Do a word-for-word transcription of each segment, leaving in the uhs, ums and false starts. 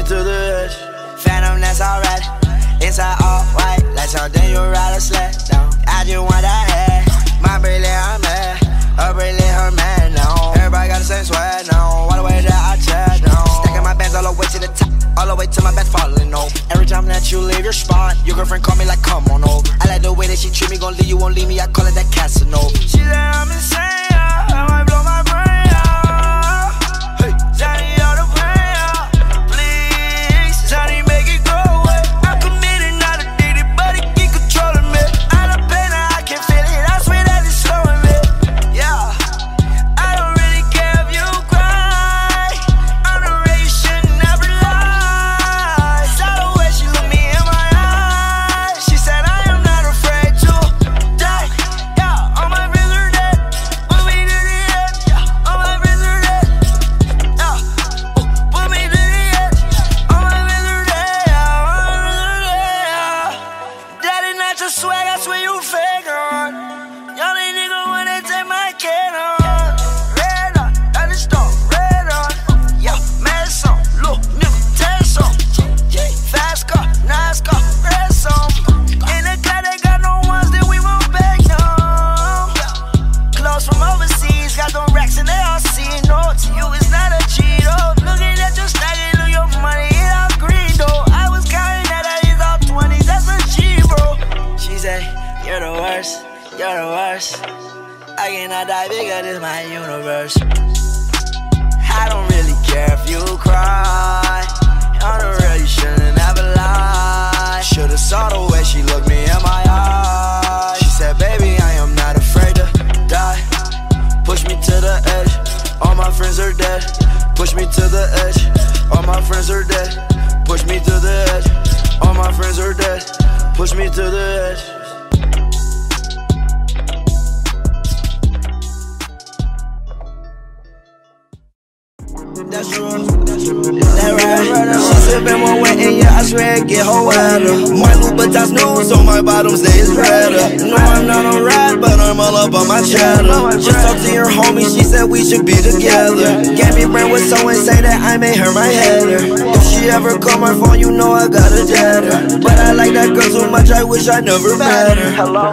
to the edge. Phantom, that's alright. Inside all white, like something you ride a sled down. I just want that head. My brilliant, I'm mad. A brilliant, her man now. Everybody got the same sweat now. All the way that I chat now. Stacking my bands all the way to the top. All the way to my bed falling over. Every time that you leave your spot, your girlfriend call me like, come on over. I like the way that she treat me, gon' leave you, won't leave me. I call it that Casanova. She said I'm insane, yeah. I might blow my brain, yeah. Hey, Johnny, all the pain, yeah. Please, Johnny, make it go away. I'm committed, not addicted, but it keep controlling me. I love pain, I can feel it. I swear that it's slowing me. Yeah, I don't really care if you cry. I'm the way you should never lie. Saw the way she looked me in my eyes. She said I am not afraid to die. Yeah, all my friends are dead. Put me to the edge. Yeah, all my friends are dead. Yeah, put me to the edge. All my friends are dead. Yeah, all my friends are dead. Yeah. That is not your swag, I swear you fake on. Y'all ain't nigga when they take my kid on. Red on, I just don't red on. Yeah, mess on, look, nigga, test on. Fast car, nice car, press on. In the car, they got no ones that we won't back on. Clothes from overseas, got them racks and they all see. No, to you it's not a cheat, oh. Looking at your stacking, look your money, it all green, though. I was counting that I is all twenties, that's a G, bro. She said, you're the worst, you're the worst. I cannot die bigger, this my universe. I don't really care if you cry. On the real, you shouldn't ever lie. Should've saw the way she looked me in my eyes. She said, baby, I am not afraid to die. Push me to the edge, all my friends are dead. Push me to the edge, all my friends are dead. Push me to the edge, all my friends are dead. Push me to the edge. That's true, that's true. That right. She sippin' one wet and yeah, I swear it get her wetter. My Louboutins new, so my bottom stays redder. No, I'm not a rat, but I'm all up on my cheddar. Just talked to your homie, she said we should be together. Gave me brain with so insane that I made her my header. If she ever call my phone, you know I got a deader. But I like that girl so much, I wish I never met her. Hello.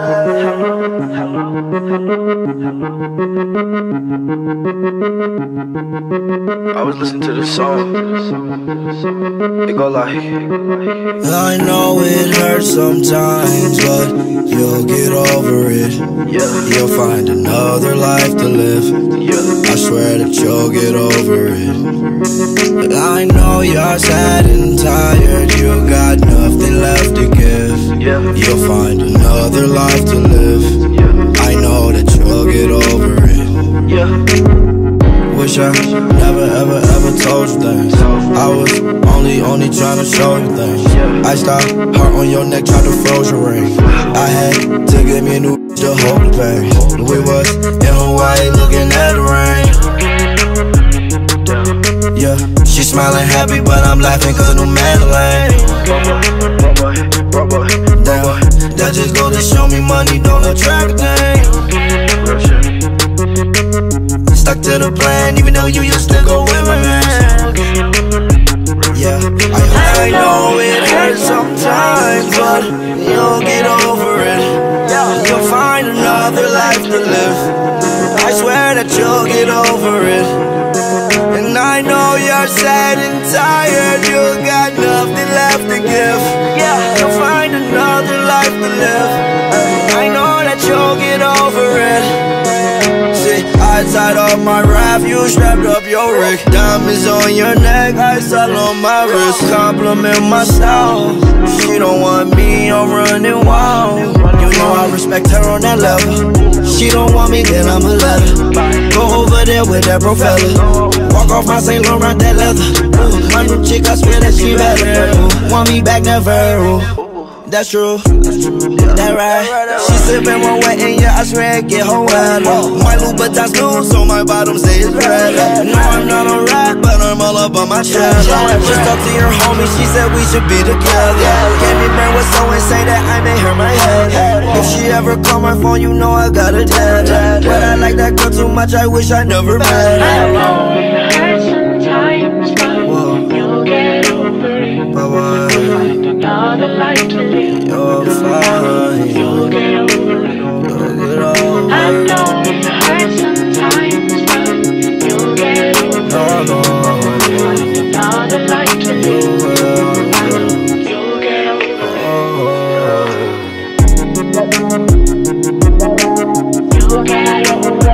I was listening to the song. It go like, I know it hurts sometimes, but you'll get over it. Yeah, You'll find another life to live. yeah, I swear that you'll get over it. But I know you're sad and tired, you got nothing left to give. yeah, You'll find another life to live. yeah, I know that you'll get over it. yeah. Wish I never ever ever told you things. I was only only trying to show you things. I stopped, heart on your neck, tried to froze your ring. I had to get me a new to hold the pain. We was in Hawaii looking at the rain. Yeah, she smiling happy, but I'm laughing cause I knew Madeline. Damn, that just go to show me money don't attract a thing. Stuck to the plan, even though you used to go with my man. Yeah, I, I know it hurts sometimes, but you'll get over it. You'll find another life to live. I swear that you'll get over it. And I know you're sad and tired, you got nothing left to give. You'll find another life to live. I know that you'll get over it. I tied up my raft, you strapped up your rig. Diamonds on your neck, ice all on my wrist. Compliment my style, she don't want me, I'm running wild. You know I respect her on that level. She don't want me, then I'ma let her go over there with that bro fella. Walk off my Saint Laurent, that leather. Ooh, my new chick, I swear that she better. Ooh, want me back, never. Ooh. That's true, that right. She sippin' one wet and yeah, I swear it get her wetter. My Louboutins new, so my bottom stays redder. No, I'm not a rat, but I'm all up on my cheddar. Just talked to your homie, she said we should be together. Gave me brain with so insane that I made her my head. If she ever call my phone, you know I got a dead. But I like that girl too much, I wish I never met her. I know it hurts sometimes, but you'll get over Find another life to live. You're fine. You'll get over it. I know it hurts sometimes, but you'll get over it. Find another life to live. I know you'll get over it. You'll get over it.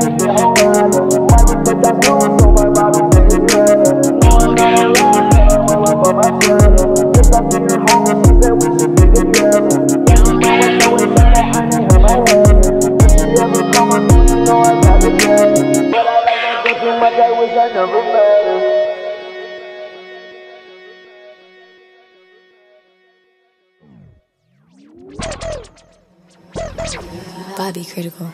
Bobby Critical.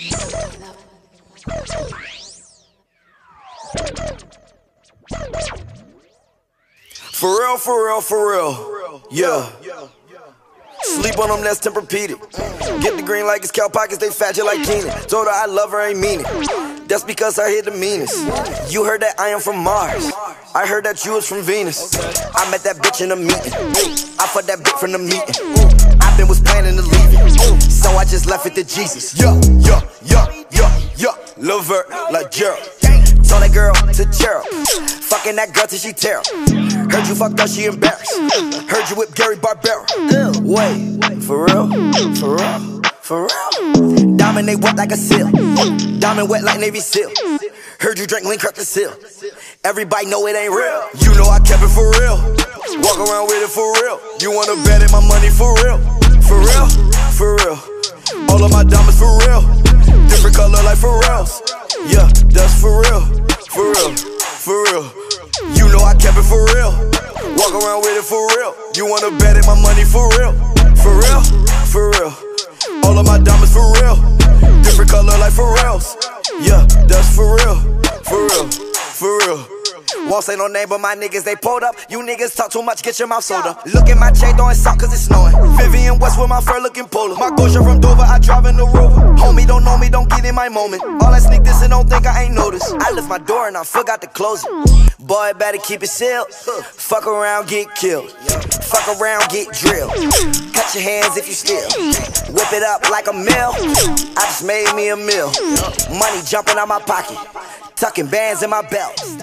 For real, for real, for real. Yeah. Sleep on them, that's Tempur-Pedic. Get the green like it's cow pockets, they fat you like Keenan. Told her I love her, ain't mean it. That's because I hit the meanest. You heard that I am from Mars. I heard that you was from Venus. I met that bitch in a meeting. I fucked that bitch from the meeting. I been was planning to leave it, so I just left it to Jesus. Yeah, yeah, yeah, yeah, yeah. Love her like Gerald. Told that girl to Gerald. Fucking that girl till she tear up. Heard you fucked up, she embarrassed. Heard you whip Gary Barbera. Wait, for real? For real? For real? Diamond they wet like a seal. Diamond wet like Navy SEAL. Heard you drink lean, crack the seal. Everybody know it ain't real. You know I kept it for real. Walk around with it for real. You wanna bet it my money for real? For real? For real? All of my diamonds for real. Different color like Pharrell's. Yeah, that's for real. For real? For real? You know I kept it for real. Walk around with it for real. You wanna bet it my money for real? For real? For real? All of my diamonds for real. Different color like Pharrell's. Yeah, that's for real. For real? For real? Won't say no name, but my niggas, they pulled up. You niggas talk too much, get your mouth soda. Look at my chain throwing salt cause it's snowing. Vivian West with my fur looking polar. My Gosha from Dover, I drive in the Rover. Homie don't know me, don't get in my moment. All that sneak this and don't think I ain't noticed. I lift my door and I forgot to close it. Boy, better keep it sealed. Fuck around, get killed. Fuck around, get drilled. Cut your hands if you steal. Whip it up like a mill. I just made me a meal. Money jumping out my pocket. Tucking bands in my belt.